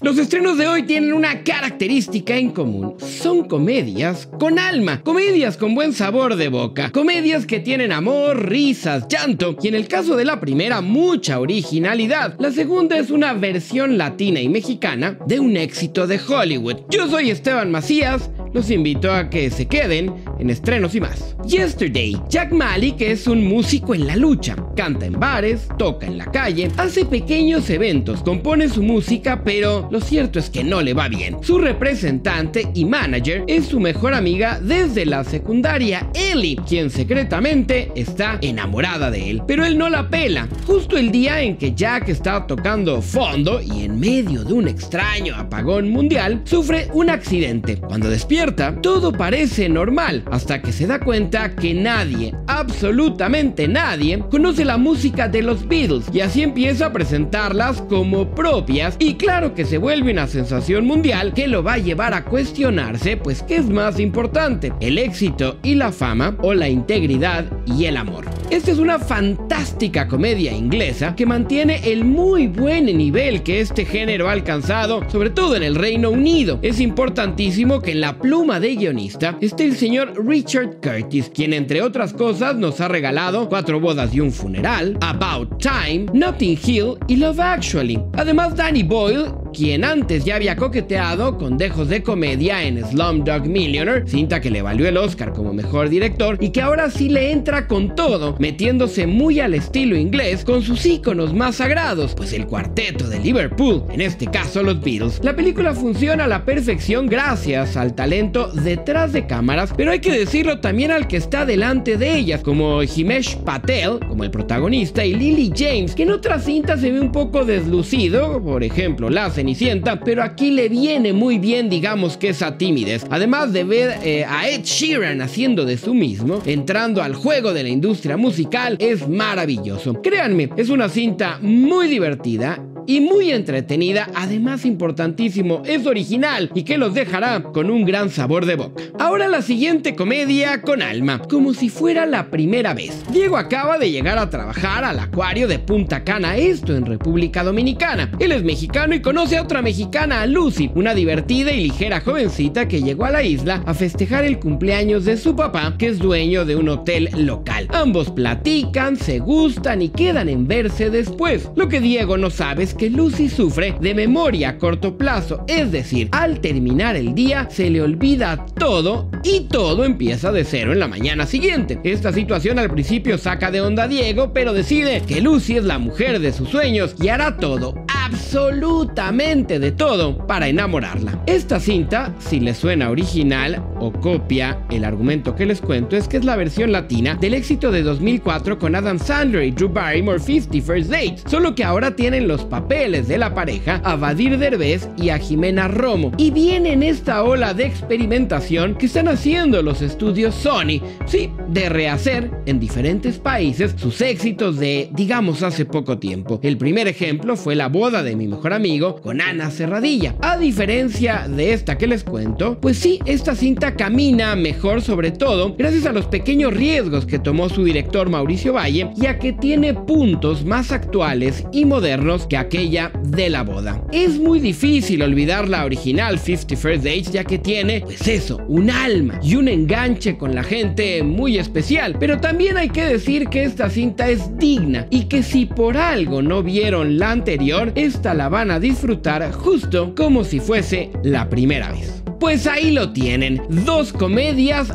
Los estrenos de hoy tienen una característica en común. Son comedias con alma, comedias con buen sabor de boca, comedias que tienen amor, risas, llanto y en el caso de la primera mucha originalidad. La segunda es una versión latina y mexicana de un éxito de Hollywood. Yo soy Esteban Macías, los invito a que se queden en Estrenos y Más. Yesterday. Jack Malik es un músico en la lucha, canta en bares, toca en la calle, hace pequeños eventos, compone su música, pero lo cierto es que no le va bien. Su representante y manager es su mejor amiga desde la secundaria, Ellie, quien secretamente está enamorada de él, pero él no la pela. Justo el día en que Jack está tocando fondo y en medio de un extraño apagón mundial, sufre un accidente. Cuando despierta, todo parece normal, hasta que se da cuenta que nadie, absolutamente nadie, conoce la música de los Beatles y así empieza a presentarlas como propias y claro que se vuelve una sensación mundial que lo va a llevar a cuestionarse, pues ¿qué es más importante? ¿El éxito y la fama o la integridad y el amor? Esta es una fantástica comedia inglesa que mantiene el muy buen nivel que este género ha alcanzado, sobre todo en el Reino Unido. Es importantísimo que en la pluma de guionista esté el señor Richard Curtis, quien entre otras cosas nos ha regalado 4 bodas y un funeral, About Time, Notting Hill y Love Actually. Además, Danny Boyle, quien antes ya había coqueteado con dejos de comedia en Slumdog Millionaire, cinta que le valió el Oscar como mejor director y que ahora sí le entra con todo, metiéndose muy al estilo inglés con sus íconos más sagrados, pues el cuarteto de Liverpool, en este caso los Beatles. La película funciona a la perfección gracias al talento detrás de cámaras, pero hay que decirlo también al que está delante de ellas, como Himesh Patel, como el protagonista, y Lily James, que en otras cintas se ve un poco deslucido, por ejemplo, La Cenicienta, pero aquí le viene muy bien, digamos que esa timidez. Además de ver a Ed Sheeran haciendo de su mismo, entrando al juego de la industria musical, es maravilloso. Créanme, es una cinta muy divertida y muy entretenida, además importantísimo, es original y que los dejará con un gran sabor de boca. Ahora la siguiente comedia con alma, como si fuera la primera vez. Diego acaba de llegar a trabajar al acuario de Punta Cana, esto en República Dominicana. Él es mexicano y conoce a otra mexicana, a Lucy, una divertida y ligera jovencita que llegó a la isla a festejar el cumpleaños de su papá, que es dueño de un hotel local. Ambos platican, se gustan y quedan en verse después. Lo que Diego no sabe es que Lucy sufre de memoria a corto plazo, es decir, al terminar el día se le olvida todo y todo empieza de cero en la mañana siguiente. Esta situación al principio saca de onda a Diego, pero decide que Lucy es la mujer de sus sueños y hará todo, absolutamente de todo, para enamorarla. Esta cinta, si les suena original o copia el argumento que les cuento, es que es la versión latina del éxito de 2004 con Adam Sandler y Drew Barrymore, 50 First Dates, solo que ahora tienen los papeles de la pareja a Badir Derbez y a Jimena Romo, y viene en esta ola de experimentación que están haciendo los estudios Sony, sí, de rehacer en diferentes países sus éxitos de, digamos, hace poco tiempo. El primer ejemplo fue La boda de mi mejor amigo con Ana Serradilla. A diferencia de esta que les cuento, pues sí, esta cinta camina mejor, sobre todo gracias a los pequeños riesgos que tomó su director Mauricio Valle, ya que tiene puntos más actuales y modernos que aquella de la boda. Es muy difícil olvidar la original 50 First Dates, ya que tiene, pues eso, un alma y un enganche con la gente muy especial, pero también hay que decir que esta cinta es digna y que si por algo no vieron la anterior, esta la van a disfrutar justo como si fuese la primera vez. Pues ahí lo tienen, dos comedias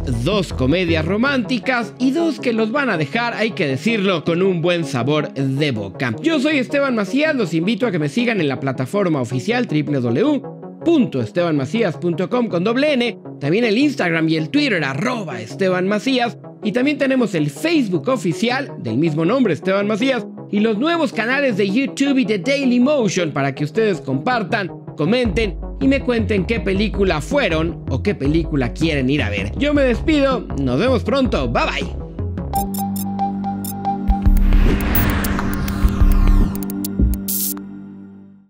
románticas y dos que los van a dejar, hay que decirlo, con un buen sabor de boca. Yo soy Esteban Macías, los invito a que me sigan en la plataforma oficial www.estebanmacias.com con doble N, también el Instagram y el Twitter @EstebanMacías, y también tenemos el Facebook oficial del mismo nombre, Esteban Macías, y los nuevos canales de YouTube y de Dailymotion para que ustedes compartan, comenten y me cuenten qué película fueron o qué película quieren ir a ver. Yo me despido, nos vemos pronto, bye bye.